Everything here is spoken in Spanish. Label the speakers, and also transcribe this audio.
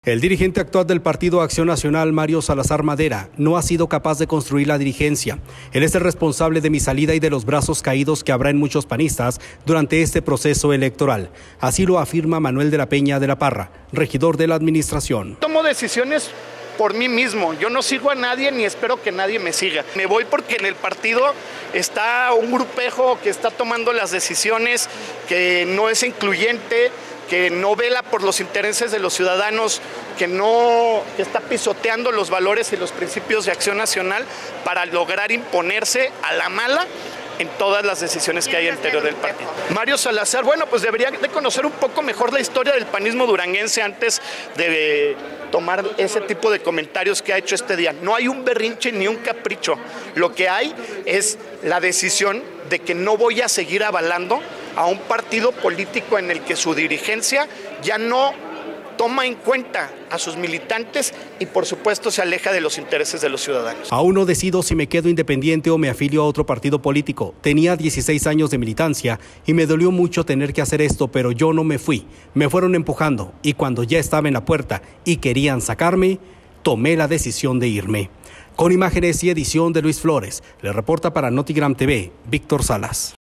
Speaker 1: El dirigente actual del Partido Acción Nacional, Mario Salazar Madera, no ha sido capaz de construir la dirigencia. Él es el responsable de mi salida y de los brazos caídos que habrá en muchos panistas durante este proceso electoral. Así lo afirma Manuel de la Peña de la Parra, regidor de la administración.
Speaker 2: Tomo decisiones por mí mismo. Yo no sigo a nadie ni espero que nadie me siga. Me voy porque en el partido está un grupejo que está tomando las decisiones, que no es incluyente, que no vela por los intereses de los ciudadanos, que está pisoteando los valores y los principios de Acción Nacional para lograr imponerse a la mala en todas las decisiones que hay al interior del partido. Mario Salazar, bueno, pues debería de conocer un poco mejor la historia del panismo duranguense antes de tomar ese tipo de comentarios que ha hecho este día. No hay un berrinche ni un capricho. Lo que hay es la decisión de que no voy a seguir avalando a un partido político en el que su dirigencia ya no toma en cuenta a sus militantes y por supuesto se aleja de los intereses de los ciudadanos.
Speaker 1: Aún no decido si me quedo independiente o me afilio a otro partido político. Tenía 16 años de militancia y me dolió mucho tener que hacer esto, pero yo no me fui. Me fueron empujando y cuando ya estaba en la puerta y querían sacarme, tomé la decisión de irme. Con imágenes y edición de Luis Flores, le reporta para Notigram TV, Víctor Salas.